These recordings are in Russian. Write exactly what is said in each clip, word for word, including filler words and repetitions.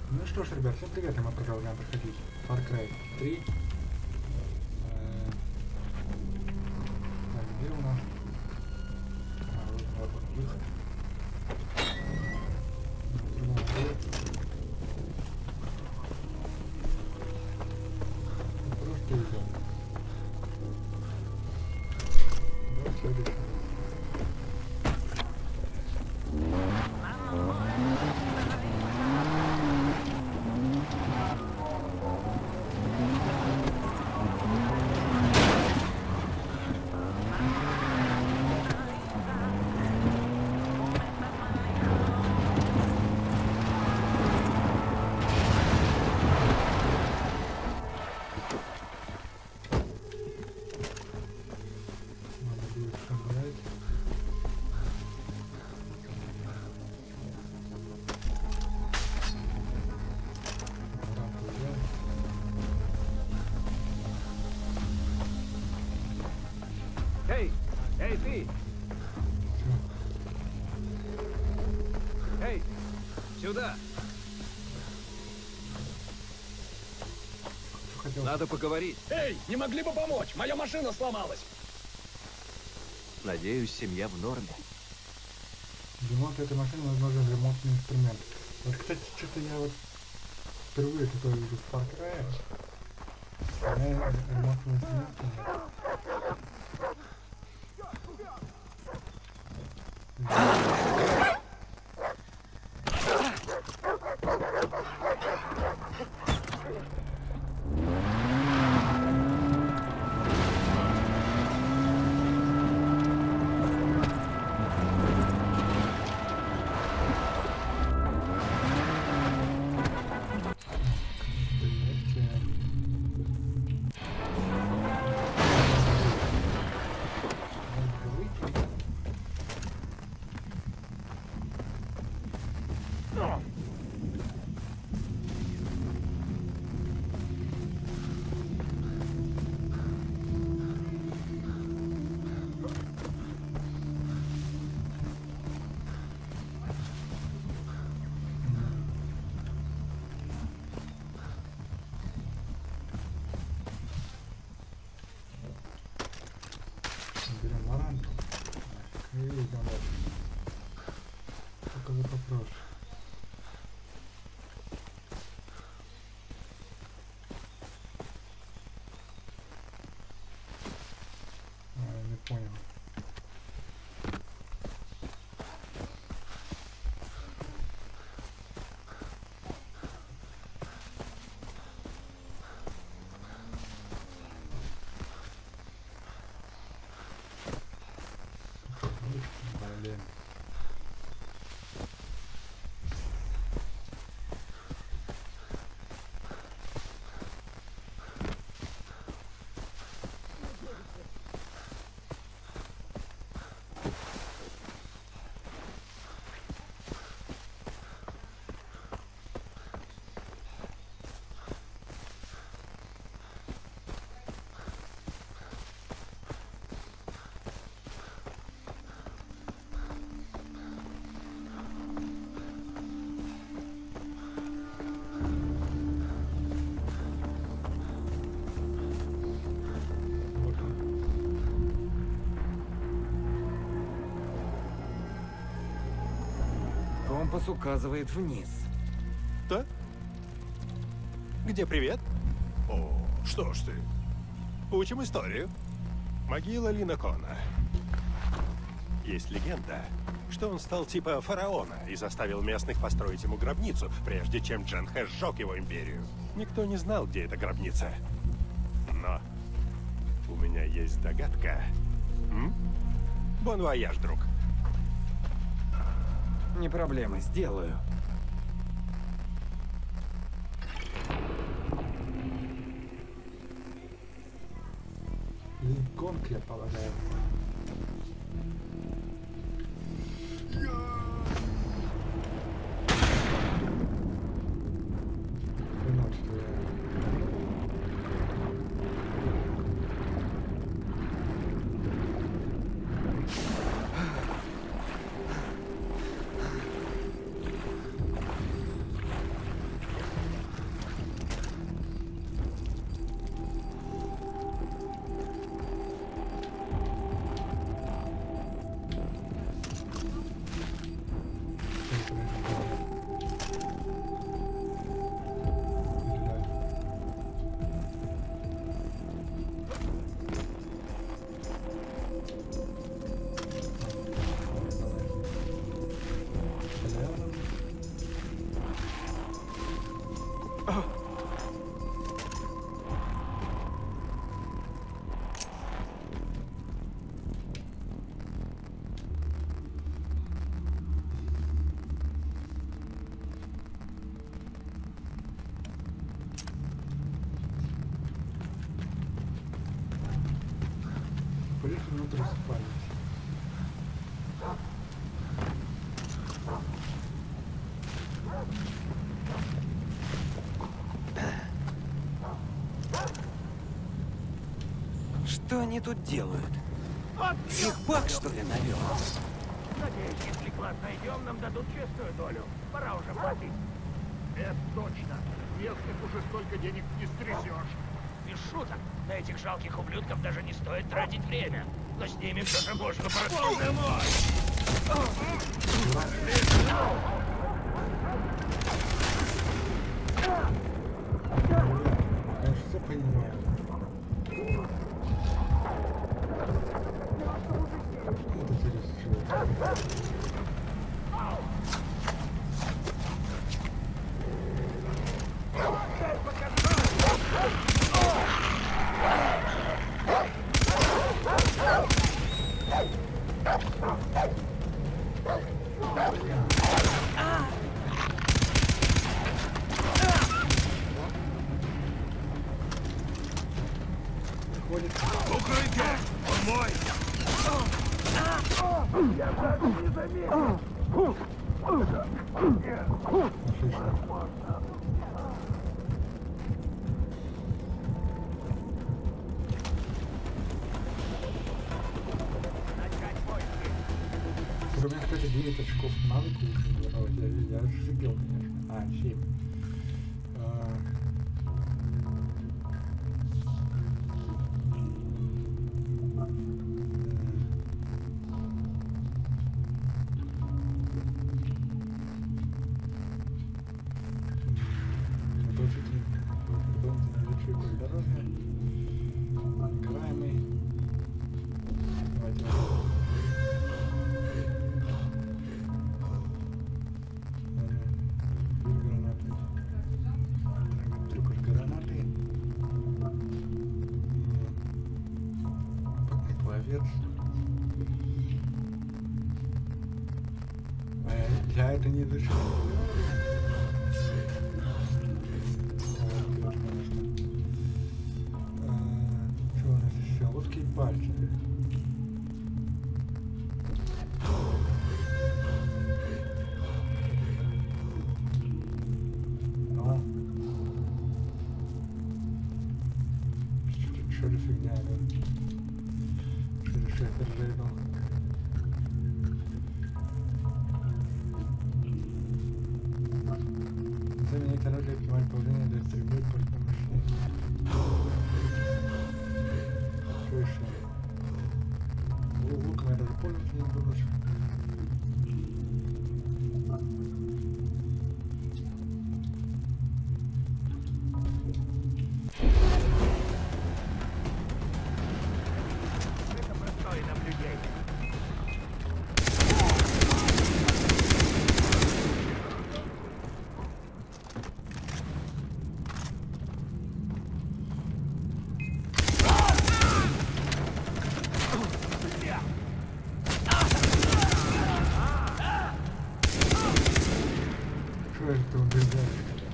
Ну что ж, ребят, всем привет, и мы продолжаем проходить Far Cry три. Так, где у нас? А, вот, вот, вот выход. Просто идем. Да, следующий. Эй! Эй, ты! Эй! Сюда! Надо поговорить. Эй, не могли бы помочь? Моя машина сломалась. Надеюсь, семья в норме. Ремонт этой машины возможен ремонтный инструмент. Вот, кстати, что-то я вот впервые такое вижу в Far Cry. У меня ремонтный инструмент нет. Берем ларанку и идем дальше. Только вот вопрос. А, не понял. Блин. Компас указывает вниз. Да? Где привет? О, что ж ты. Учим историю. Могила Линокона. Есть легенда, что он стал типа фараона и заставил местных построить ему гробницу, прежде чем Джанхэ сжег его империю. Никто не знал, где эта гробница. Но у меня есть догадка. М? Бон вояж, друг. Не проблема, сделаю. Линконг, я полагаю. Хренок, что я... мы просыпались. Что они тут делают? Их баг, что ли, навел? Надеюсь, если клад найдем, нам дадут честную долю. Пора уже платить. Это точно. Местных уже столько денег не стрясешь. Без шуток. На этих жалких ублюдков даже не стоит тратить время. Но с ними все же можно Боже мой! Я все понимаю. Это через Укрытие! Он мой! У меня, кстати, девять очков навыка уже набралось. Я, я ошибил, конечно. А, семь. А... Продолжительный наличие здоровья. Караемый. Давайте. Я это не изучил. Что у нас еще? Лодки и пальцы. Ну. Что ли фигня, да? Что ли шефер зайдал? Заменить оружие, принимать положение для стрельбы по помощи. Что еще? Луком я даже пользоваться не буду. Это простое наблюдение. Что это убегаешь?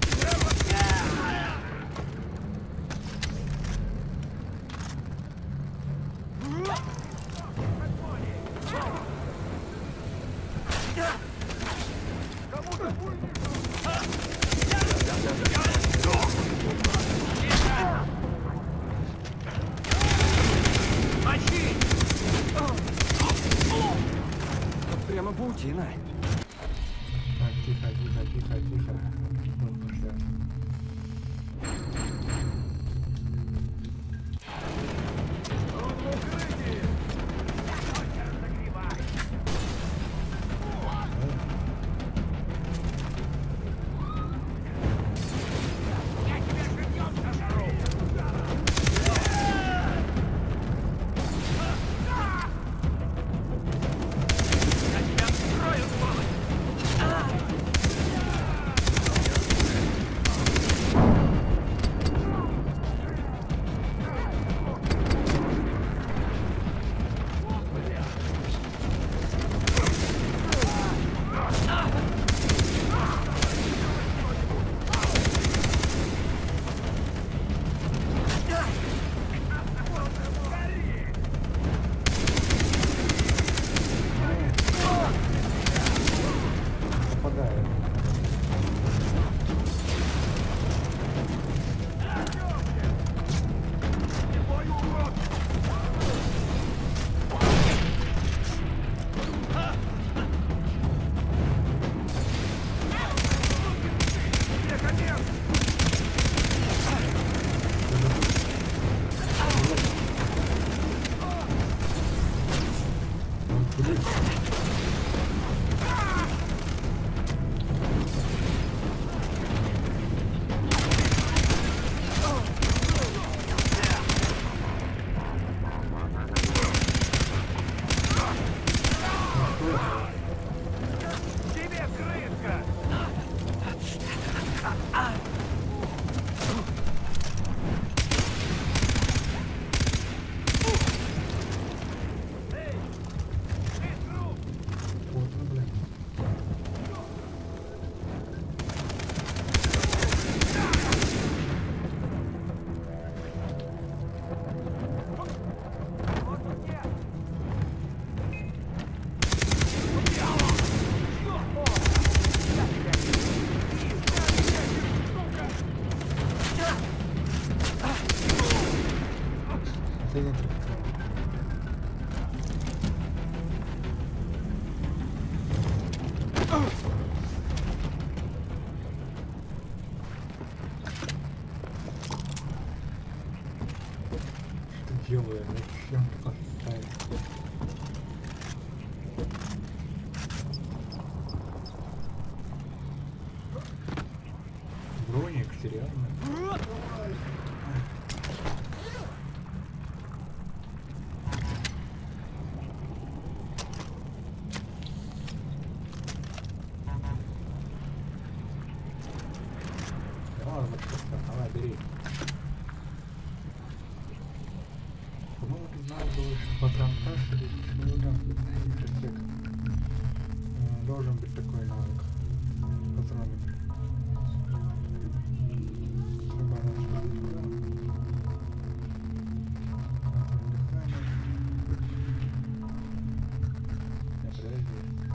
Тут прямо паутина. Так, тихо, тихо, тихо, тихо. Вот пошли. Вот он, блин. Последний трек. Что делаю? Зачем так оставить? Броник, серьезно? Ладно, вот просто, давай, бери. По-моему, тут надо было еще патронтаж или почему да? Шестик. Э, Должен быть такой навык. Патроны. Треба начать туда. Контроль дыхания. Не, подожди.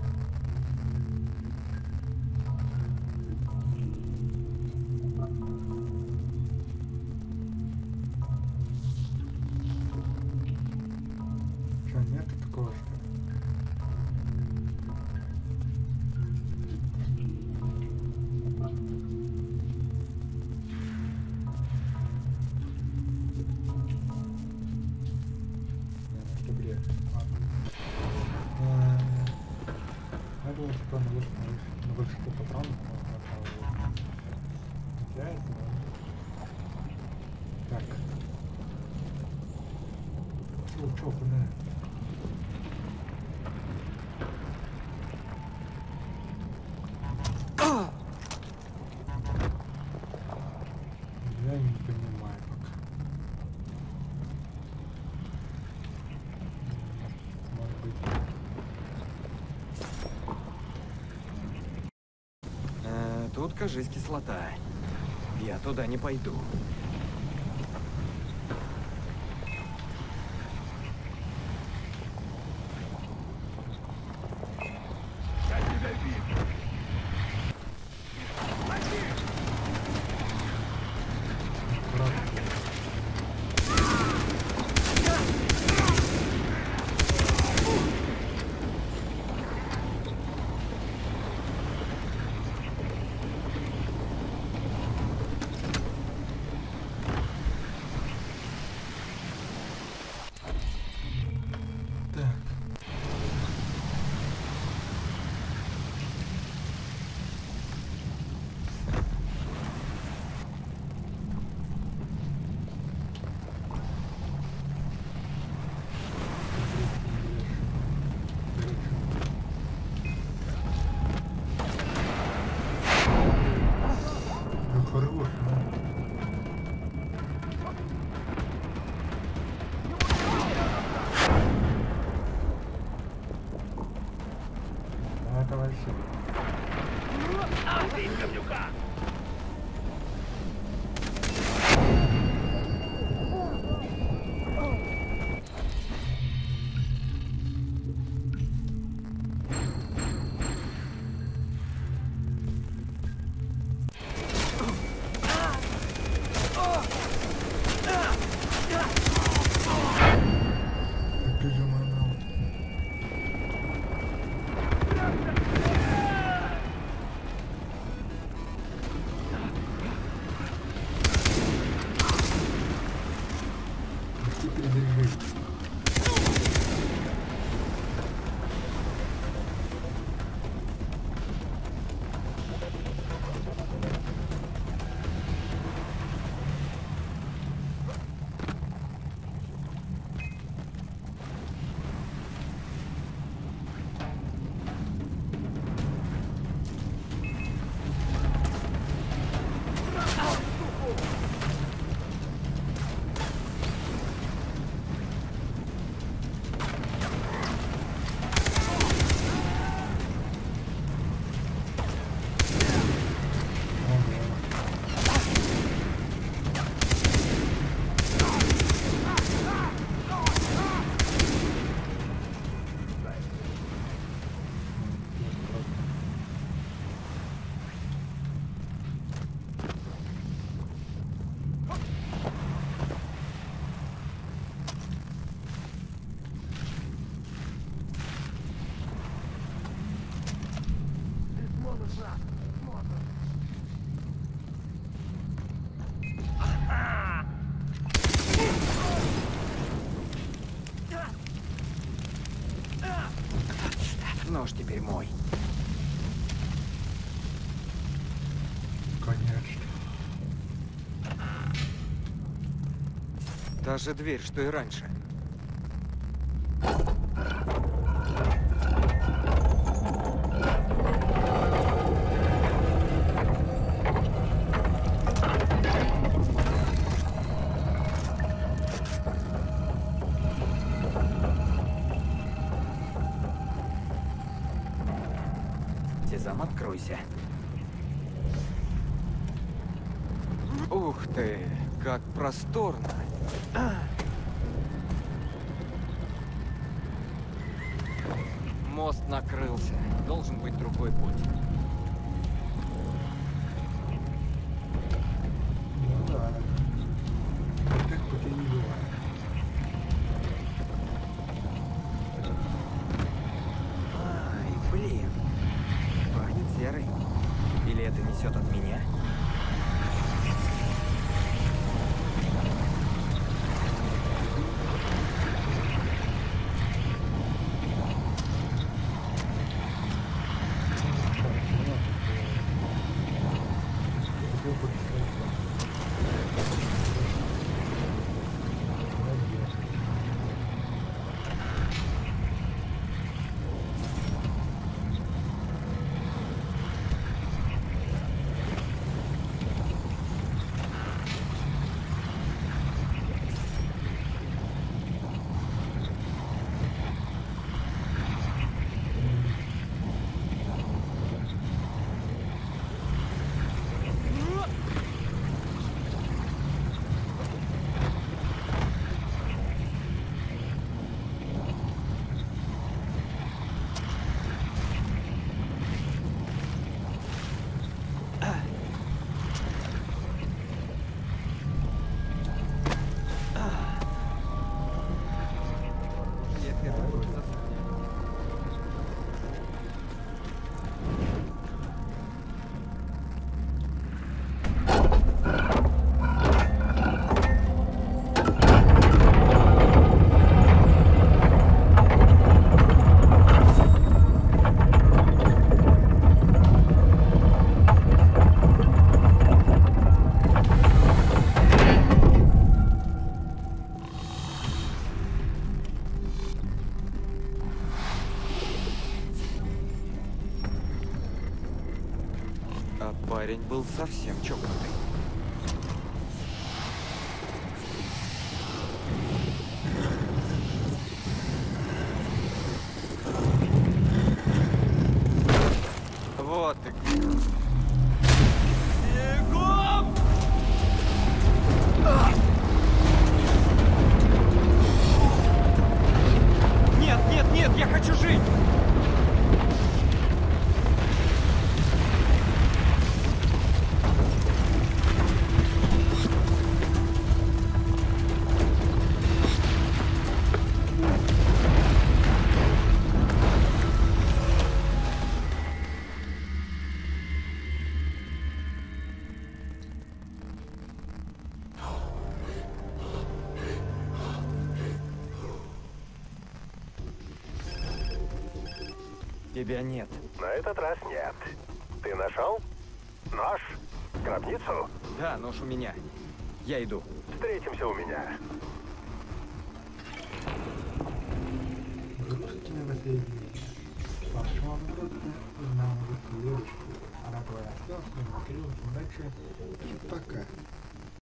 Что, нет такого, что ли? Не, это бред. Ладно. Э, Я думал, типа на выше, на выше, на большинство патронов можно теряется, но... Так. Чё, чё, куда? Я не понимаю пока. Может быть. Э, тут, кажись, кислота. Я туда не пойду. Я тебя вижу. Аккуратно. Так. Ну хорош, ну. А это вообще. Ах ты, говнюка! Так ты же манал. Ты передержи. нож теперь мой. Конечно. Та же дверь, что и раньше. Сезам, откройся. Ух ты, как просторно. Мост накрылся. Должен быть другой путь. Ну да. Так пути не бывает. Ай, блин. Пахнет серой. Или это несет от меня? А парень был совсем чокнутый. Вот ты где. Бегом! А! Нет, нет, нет, я хочу жить! Тебя нет. На этот раз нет. Ты нашел? Нож? Гробницу? Да, нож у меня. Я иду. Встретимся у меня. Грустите на последнее. Пошла в грустно, узнал эту девочку. Она твоя осталась, но открылась. Удачи и пока.